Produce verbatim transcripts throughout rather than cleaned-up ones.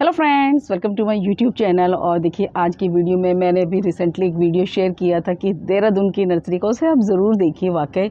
Hello friends, welcome to my YouTube channel. और देखिए आज की वीडियो में मैंने भी रिसेंटली एक वीडियो शेयर किया था कि देहरादून की नर्सरी को, उसे आप ज़रूर देखिए। वाकई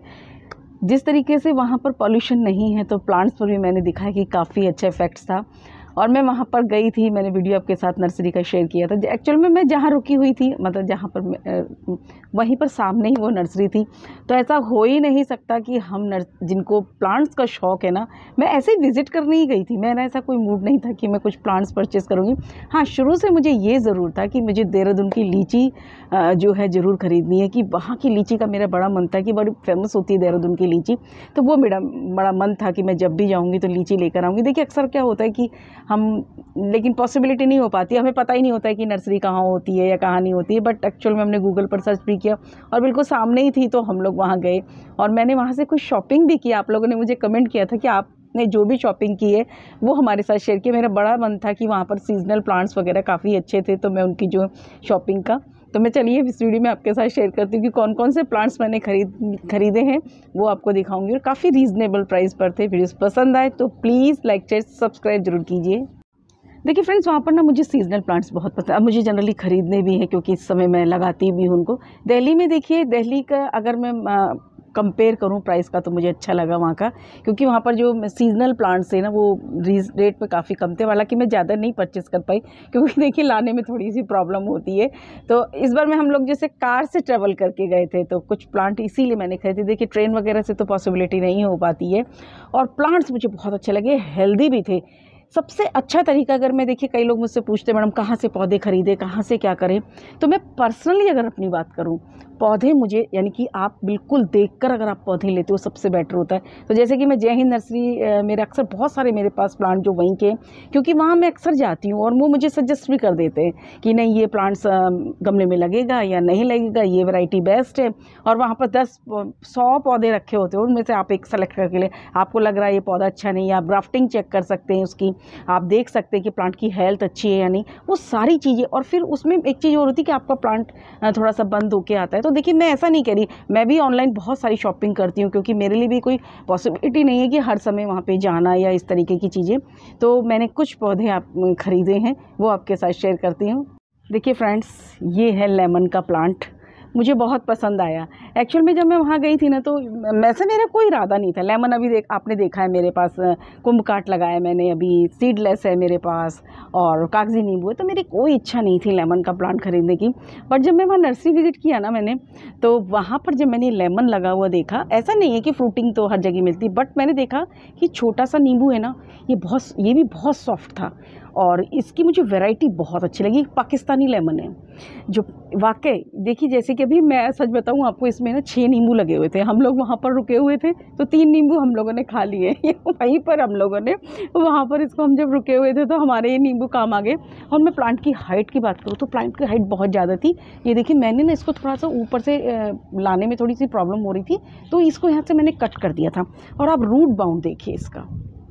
जिस तरीके से वहाँ पर पॉल्यूशन नहीं है तो प्लांट्स पर भी मैंने दिखाया कि काफ़ी अच्छा इफेक्ट्स था। और मैं वहाँ पर गई थी, मैंने वीडियो आपके साथ नर्सरी का शेयर किया था। एक्चुअल में मैं जहाँ रुकी हुई थी, मतलब जहाँ पर वहीं पर सामने ही वो नर्सरी थी। तो ऐसा हो ही नहीं सकता कि हम नर्स जिनको प्लांट्स का शौक़ है ना, मैं ऐसे ही विज़िट करने ही गई थी। मेरा ऐसा कोई मूड नहीं था कि मैं कुछ प्लांट्स परचेज़ करूँगी। हाँ, शुरू से मुझे ये ज़रूर था कि मुझे देहरादून की लीची जो है ज़रूर ख़रीदनी है, कि वहाँ की लीची का मेरा बड़ा मन था कि बड़ी फेमस होती है देहरादून की लीची। तो वो मेरा बड़ा मन था कि मैं जब भी जाऊँगी तो लीची लेकर आऊँगी। देखिए अक्सर क्या होता है कि हम, लेकिन पॉसिबिलिटी नहीं हो पाती, हमें पता ही नहीं होता है कि नर्सरी कहाँ होती है या कहाँ नहीं होती है। बट एक्चुअल में हमने गूगल पर सर्च भी किया और बिल्कुल सामने ही थी, तो हम लोग वहाँ गए और मैंने वहाँ से कुछ शॉपिंग भी की। आप लोगों ने मुझे कमेंट किया था कि आपने जो भी शॉपिंग की है वो हमारे साथ शेयर किया। मेरा बड़ा मन था कि वहाँ पर सीजनल प्लांट्स वगैरह काफ़ी अच्छे थे, तो मैं उनकी जो शॉपिंग का, तो मैं चलिए इस वीडियो में आपके साथ शेयर करती हूँ कि कौन कौन से प्लांट्स मैंने खरीद खरीदे हैं, वो आपको दिखाऊंगी। और काफ़ी रीज़नेबल प्राइस पर थे। वीडियोस पसंद आए तो प्लीज़ लाइक शेयर सब्सक्राइब जरूर कीजिए। देखिए फ्रेंड्स, वहाँ पर ना मुझे सीजनल प्लांट्स बहुत पसंद, अब मुझे जनरली ख़रीदने भी हैं क्योंकि इस समय मैं लगाती भी हूँ उनको। दिल्ली में देखिए, दिल्ली का अगर मैं कंपेयर करूँ प्राइस का, तो मुझे अच्छा लगा वहाँ का, क्योंकि वहाँ पर जो सीजनल प्लांट्स है ना वो रेट में काफ़ी कम थे। हालांकि मैं ज़्यादा नहीं परचेज़ कर पाई क्योंकि देखिए लाने में थोड़ी सी प्रॉब्लम होती है। तो इस बार में हम लोग जैसे कार से ट्रेवल करके गए थे, तो कुछ प्लांट इसीलिए मैंने खरीदे। देखिए ट्रेन वगैरह से तो पॉसिबिलिटी नहीं हो पाती है। और प्लांट्स मुझे बहुत अच्छे लगे, हेल्दी भी थे। सबसे अच्छा तरीका, अगर मैं, देखिए कई लोग मुझसे पूछते मैडम कहाँ से पौधे खरीदें, कहाँ से क्या करें, तो मैं पर्सनली अगर अपनी बात करूँ, पौधे मुझे, यानी कि आप बिल्कुल देखकर अगर आप पौधे लेते हो सबसे बेटर होता है। तो जैसे कि मैं जय हिंद नर्सरी, मेरे अक्सर बहुत सारे मेरे पास प्लांट जो वहीं के, क्योंकि वहाँ मैं अक्सर जाती हूँ और वो मुझे सजेस्ट भी कर देते हैं कि नहीं ये प्लांट्स गमले में लगेगा या नहीं लगेगा, ये वैरायटी बेस्ट है। और वहाँ पर दस सौ पौधे रखे होते हैं, उनमें से आप एक सेलेक्ट करके ले। आपको लग रहा है ये पौधा अच्छा नहीं है, आप ग्राफ्टिंग चेक कर सकते हैं उसकी, आप देख सकते हैं कि प्लांट की हेल्थ अच्छी है या नहीं, वो सारी चीज़ें। और फिर उसमें एक चीज़ और होती है कि आपका प्लांट थोड़ा सा बंद होके आता है। तो देखिए मैं ऐसा नहीं कह रही, मैं भी ऑनलाइन बहुत सारी शॉपिंग करती हूँ क्योंकि मेरे लिए भी कोई पॉसिबिलिटी नहीं है कि हर समय वहाँ पे जाना या इस तरीके की चीज़ें। तो मैंने कुछ पौधे आप खरीदे हैं, वो आपके साथ शेयर करती हूँ। देखिए फ्रेंड्स, ये है लेमन का प्लांट, मुझे बहुत पसंद आया। एक्चुअल में जब मैं वहाँ गई थी ना, तो वैसे मेरा कोई इरादा नहीं था। लेमन अभी देख आपने देखा है मेरे पास कुंभकाट लगाया मैंने, अभी सीडलेस है मेरे पास, और कागजी नींबू है। तो मेरी कोई इच्छा नहीं थी लेमन का प्लांट खरीदने की। बट जब मैं वहाँ नर्सरी विजिट किया ना मैंने, तो वहाँ पर जब मैंने लेमन लगा हुआ देखा, ऐसा नहीं है कि फ्रूटिंग तो हर जगह मिलती, बट मैंने देखा कि छोटा सा नींबू है ना, ये बहुत ये भी बहुत सॉफ्ट था और इसकी मुझे वैरायटी बहुत अच्छी लगी। पाकिस्तानी लेमन है जो वाकई, देखिए जैसे कि अभी मैं सच बताऊं आपको, इसमें ना छः नींबू लगे हुए थे। हम लोग वहाँ पर रुके हुए थे तो तीन नींबू हम लोगों ने खा लिए वहीं पर हम लोगों ने वहाँ पर इसको, हम जब रुके हुए थे तो हमारे ये नींबू काम आ गए। और मैं प्लांट की हाइट की बात करूँ तो प्लांट की हाइट बहुत ज़्यादा थी। ये देखिए मैंने ना इसको थोड़ा सा ऊपर से लाने में थोड़ी सी प्रॉब्लम हो रही थी, तो इसको यहाँ से मैंने कट कर दिया था। और आप रूट बाउंड देखिए इसका,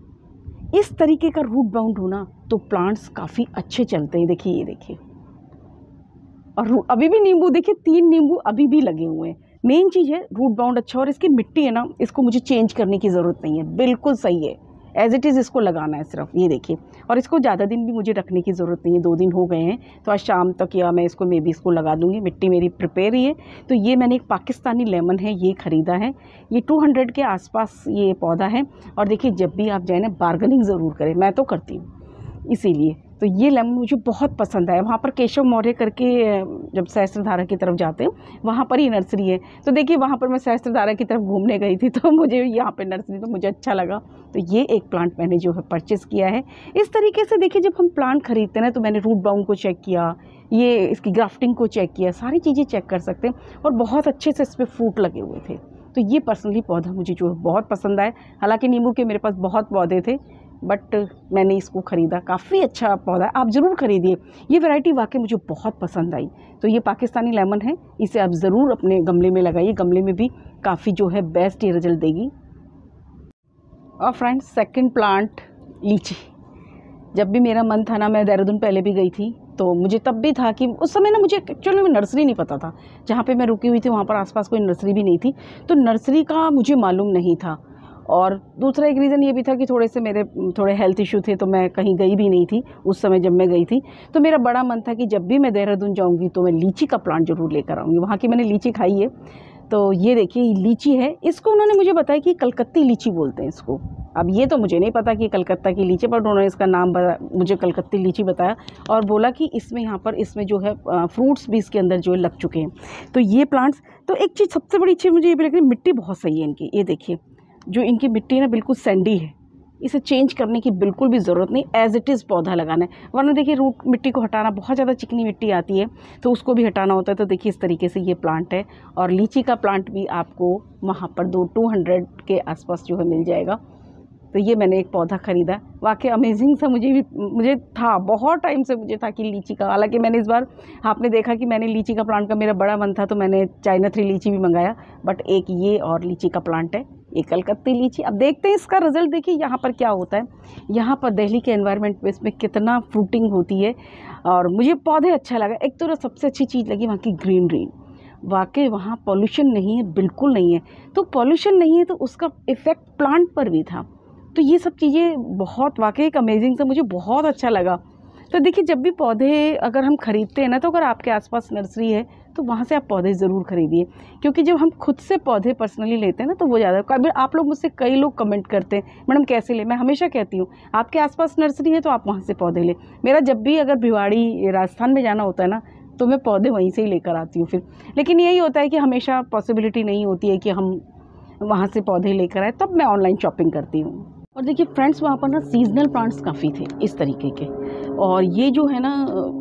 इस तरीके का रूट बाउंड होना तो प्लांट्स काफ़ी अच्छे चलते हैं। देखिए ये देखिए, और अभी भी नींबू देखिए, तीन नींबू अभी भी लगे हुए हैं। मेन चीज़ है रूट बाउंड अच्छा। और इसकी मिट्टी है ना, इसको मुझे चेंज करने की ज़रूरत नहीं है, बिल्कुल सही है, एज इट इज़ इसको लगाना है सिर्फ। ये देखिए, और इसको ज़्यादा दिन भी मुझे रखने की ज़रूरत नहीं है, दो दिन हो गए हैं, तो आज शाम तक या मैं इसको मे बी इसको लगा दूँगी। मिट्टी मेरी प्रिपेयर ही है। तो ये मैंने एक पाकिस्तानी लेमन है, ये ख़रीदा है। ये टू हंड्रेड के आसपास ये पौधा है। और देखिए जब भी आप जाए ना, बार्गेनिंग ज़रूर करें, मैं तो करती हूँ इसीलिए। तो ये लेमन मुझे बहुत पसंद आया। वहाँ पर केशव मौर्य करके, जब सहस्त्रधारा की तरफ जाते हैं वहाँ पर ही नर्सरी है। तो देखिए वहाँ पर मैं सहस्त्रधारा की तरफ घूमने गई थी, तो मुझे यहाँ पे नर्सरी तो मुझे अच्छा लगा। तो ये एक प्लांट मैंने जो है परचेज़ किया है। इस तरीके से देखिए, जब हम प्लांट खरीदते हैं ना, तो मैंने रूट बाउंड को चेक किया, ये इसकी ग्राफ्टिंग को चेक किया, सारी चीज़ें चेक कर सकते हैं। और बहुत अच्छे से इस पर फ्रूट लगे हुए थे। तो ये पर्सनली पौधा मुझे जो है बहुत पसंद आया। हालाँकि नींबू के मेरे पास बहुत पौधे थे, बट मैंने इसको ख़रीदा। काफ़ी अच्छा पौधा है, आप ज़रूर ख़रीदिए। ये वैरायटी वाकई मुझे बहुत पसंद आई। तो ये पाकिस्तानी लेमन है, इसे आप ज़रूर अपने गमले में लगाइए, गमले में भी काफ़ी जो है बेस्ट ये रिजल्ट देगी। और फ्रेंड्स, सेकंड प्लांट लीची। जब भी मेरा मन था ना, मैं देहरादून पहले भी गई थी, तो मुझे तब भी था कि उस समय ना मुझे एक्चुअली में नर्सरी नहीं पता था। जहाँ पे मैं रुकी हुई थी वहाँ पर आसपास कोई नर्सरी भी नहीं थी, तो नर्सरी का मुझे मालूम नहीं था। और दूसरा एक रीज़न ये भी था कि थोड़े से मेरे थोड़े हेल्थ इशू थे, तो मैं कहीं गई भी नहीं थी उस समय जब मैं गई थी। तो मेरा बड़ा मन था कि जब भी मैं देहरादून जाऊँगी तो मैं लीची का प्लांट ज़रूर लेकर आऊँगी। वहाँ की मैंने लीची खाई है, तो ये देखिए लीची है। इसको उन्होंने मुझे बताया कि कलकत्ती लीची बोलते हैं इसको। अब ये तो मुझे नहीं पता कि कलकत्ता की लीची, पर उन्होंने इसका नाम मुझे कलकत्ती लीची बताया और बोला कि इसमें यहाँ पर इसमें जो है फ्रूट्स भी इसके अंदर जो है लग चुके हैं। तो ये प्लांट्स, तो एक चीज़ सबसे बड़ी चीज़ मुझे ये भी लग रही है, मिट्टी बहुत सही है इनकी। ये देखिए जो इनकी मिट्टी है ना बिल्कुल सैंडी है, इसे चेंज करने की बिल्कुल भी ज़रूरत नहीं, एज़ इट इज़ पौधा लगाना है। वरना देखिए रूट मिट्टी को हटाना, बहुत ज़्यादा चिकनी मिट्टी आती है तो उसको भी हटाना होता है। तो देखिए इस तरीके से ये प्लांट है और लीची का प्लांट भी आपको वहाँ पर दो टू हंड्रेड के आसपास जो है मिल जाएगा। तो ये मैंने एक पौधा ख़रीदा, वाकई अमेजिंग सा मुझे भी मुझे था, बहुत टाइम से मुझे था कि लीची का, हालांकि मैंने इस बार आपने देखा कि मैंने लीची का प्लांट का मेरा बड़ा मन था तो मैंने चाइना थ्री लीची भी मंगाया, बट एक ये और लीची का प्लांट है, ये कलकत्ती लीची। अब देखते हैं इसका रिज़ल्ट। देखिए यहाँ पर क्या होता है, यहाँ पर दिल्ली के एनवायरनमेंट में इसमें कितना फ्रूटिंग होती है और मुझे पौधे अच्छा लगा। एक तो सबसे अच्छी चीज़ लगी वहाँ की ग्रीनरी, वाकई वहाँ पॉल्यूशन नहीं है, बिल्कुल नहीं है। तो पॉल्यूशन नहीं है तो उसका इफ़ेक्ट प्लांट पर भी था। तो ये सब चीज़ें बहुत वाकई एक अमेजिंग सा मुझे बहुत अच्छा लगा। तो देखिए जब भी पौधे अगर हम ख़रीदते हैं ना, तो अगर आपके आसपास नर्सरी है तो वहाँ से आप पौधे ज़रूर खरीदिए, क्योंकि जब हम खुद से पौधे पर्सनली लेते हैं ना तो वो ज़्यादा। कभी आप लोग मुझसे कई लोग कमेंट करते हैं मैडम कैसे ले, मैं हमेशा कहती हूँ आपके आसपास नर्सरी है तो आप वहाँ से पौधे लें। मेरा जब भी अगर भिवाड़ी राजस्थान में जाना होता है ना तो मैं पौधे वहीं से ही लेकर आती हूँ फिर। लेकिन यही होता है कि हमेशा पॉसिबिलिटी नहीं होती है कि हम वहाँ से पौधे लेकर आए, तब मैं ऑनलाइन शॉपिंग करती हूँ। और देखिए फ्रेंड्स वहाँ पर ना सीजनल प्लांट्स काफ़ी थे इस तरीके के, और ये जो है ना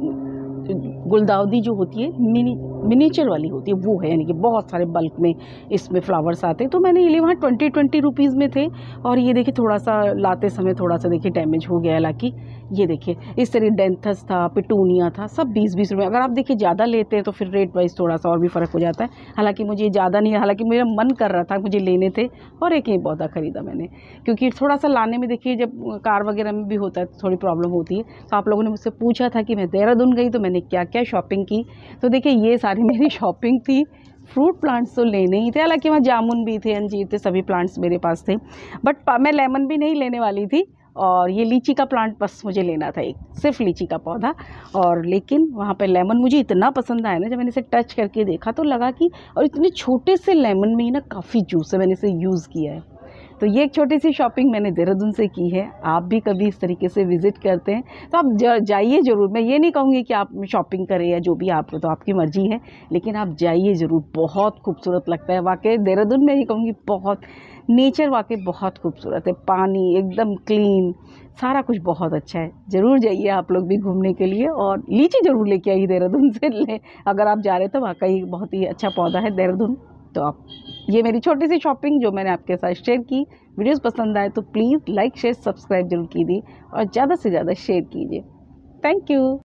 गुलदाउदी जो होती है मिनी मिनीचर वाली होती है वो है, यानी कि बहुत सारे बल्क में इसमें फ्लावर्स आते हैं। तो मैंने ये लिए वहाँ ट्वेंटी ट्वेंटी रुपीज़ में थे, और ये देखिए थोड़ा सा लाते समय थोड़ा सा देखिए डैमेज हो गया। हालांकि ये देखिए इस तरह डेंथस था, पिटूनिया था, सब बीस बीस रुपये। अगर आप देखिए ज़्यादा लेते हैं तो फिर रेट वाइज थोड़ा सा और भी फ़र्क हो जाता है। हालांकि मुझे ज़्यादा नहीं, हालांकि मेरा मन कर रहा था, मुझे लेने थे, और एक ही पौधा ख़रीदा मैंने, क्योंकि थोड़ा सा लाने में देखिए जब कार वगैरह में भी होता है तो थोड़ी प्रॉब्लम होती है। तो आप लोगों ने मुझसे पूछा था कि मैं देहरादून गई तो मैंने क्या क्या शॉपिंग की, तो देखिए ये सारी मेरी शॉपिंग थी। फ्रूट प्लांट्स तो लेने ही थे, हालांकि वहाँ जामुन भी थे, अंजीर थे, सभी प्लांट्स मेरे पास थे, बट मैं लेमन भी नहीं लेने वाली थी। और ये लीची का प्लांट बस मुझे लेना था, एक सिर्फ लीची का पौधा। और लेकिन वहाँ पे लेमन मुझे इतना पसंद आया ना, जब मैंने इसे टच करके देखा तो लगा कि, और इतने छोटे से लेमन में ही ना काफ़ी जूस है, मैंने इसे यूज़ किया है। तो ये एक छोटी सी शॉपिंग मैंने देहरादून से की है। आप भी कभी इस तरीके से विज़िट करते हैं तो आप जाइए ज़रूर। मैं ये नहीं कहूँगी कि आप शॉपिंग करें या जो भी, आप तो आपकी मर्ज़ी है, लेकिन आप जाइए ज़रूर, बहुत खूबसूरत लगता है वाकई देहरादून में। ही कहूँगी बहुत नेचर वाकई बहुत खूबसूरत है, पानी एकदम क्लीन, सारा कुछ बहुत अच्छा है। ज़रूर जाइए आप लोग भी घूमने के लिए, और लीची ज़रूर लेके आइए देहरादून से ले, अगर आप जा रहे हैं तो वाकई बहुत ही अच्छा पौधा है देहरादून। तो आप, ये मेरी छोटी सी शॉपिंग जो मैंने आपके साथ शेयर की। वीडियोस पसंद आए तो प्लीज़ लाइक शेयर सब्सक्राइब जरूर कीजिए और ज़्यादा से ज़्यादा शेयर कीजिए। Thank you.